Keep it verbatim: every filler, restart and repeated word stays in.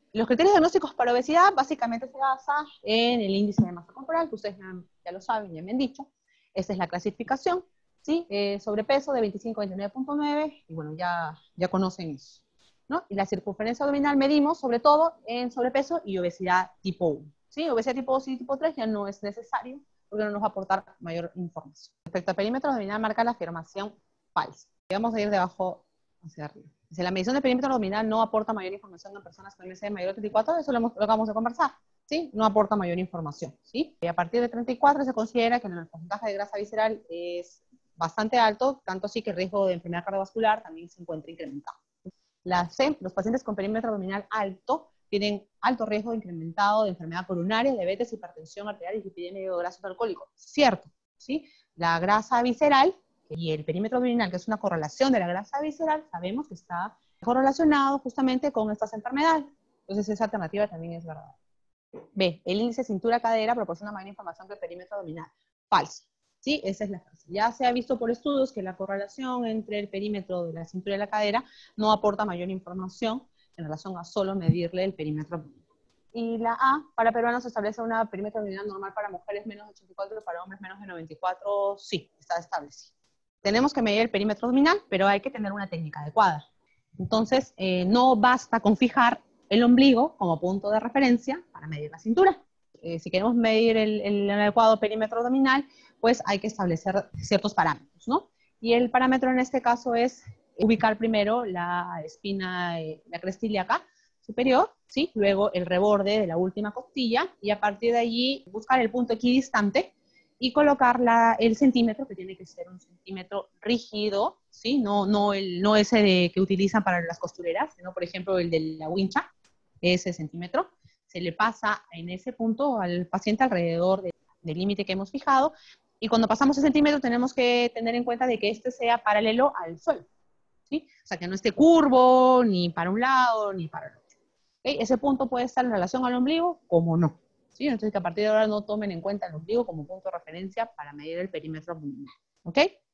Los criterios diagnósticos para obesidad básicamente se basan en el índice de masa corporal, que ustedes ya, ya lo saben, ya me han dicho. Esta es la clasificación, ¿sí? Eh, sobrepeso de veinticinco a veintinueve punto nueve, y bueno, ya, ya conocen eso, ¿no? Y la circunferencia abdominal medimos sobre todo en sobrepeso y obesidad tipo uno, ¿sí? Obesidad tipo dos y tipo tres ya no es necesario, porque no nos va a aportar mayor información. Respecto al perímetro abdominal, marca la afirmación falsa. Vamos a ir de abajo hacia arriba. Si la medición del perímetro abdominal no aporta mayor información en personas con M S de mayor de treinta y cuatro, eso lo, hemos, lo acabamos de conversar, ¿sí? No aporta mayor información, ¿sí? Y a partir de treinta y cuatro se considera que el porcentaje de grasa visceral es bastante alto, tanto así que el riesgo de enfermedad cardiovascular también se encuentra incrementado. La C, los pacientes con perímetro abdominal alto tienen alto riesgo de incrementado de enfermedad coronaria, diabetes, hipertensión arterial y epidemia de graso alcohólico. Cierto, ¿sí? La grasa visceral y el perímetro abdominal, que es una correlación de la grasa visceral, sabemos que está correlacionado justamente con estas enfermedades. Entonces esa alternativa también es verdad. B, el índice cintura-cadera proporciona mayor información que el perímetro abdominal. Falso. ¿Sí? Esa es la frase. Ya se ha visto por estudios que la correlación entre el perímetro de la cintura y la cadera no aporta mayor información en relación a solo medirle el perímetro abdominal. Y la A, para peruanos se establece una perímetro abdominal normal para mujeres menos de ochenta y cuatro y para hombres menos de noventa y cuatro, sí, está establecido. Tenemos que medir el perímetro abdominal, pero hay que tener una técnica adecuada. Entonces, eh, no basta con fijar el ombligo como punto de referencia para medir la cintura. Eh, si queremos medir el, el adecuado perímetro abdominal, pues hay que establecer ciertos parámetros, ¿no? Y el parámetro en este caso es ubicar primero la espina, eh, la cresta ilíaca superior, ¿sí? Luego el reborde de la última costilla, y a partir de allí buscar el punto equidistante y colocar la, el centímetro, que tiene que ser un centímetro rígido, ¿sí? No, no, el, no ese de, que utilizan para las costureras, sino por ejemplo el de la wincha, ese centímetro. Se le pasa en ese punto al paciente alrededor de, del límite que hemos fijado, y cuando pasamos ese centímetro tenemos que tener en cuenta de que este sea paralelo al suelo, ¿sí? O sea, que no esté curvo, ni para un lado, ni para el otro. ¿Okay? Ese punto puede estar en relación al ombligo, como no. ¿Sí? Entonces, que a partir de ahora no tomen en cuenta el ombligo como punto de referencia para medir el perímetro abdominal. ¿Ok?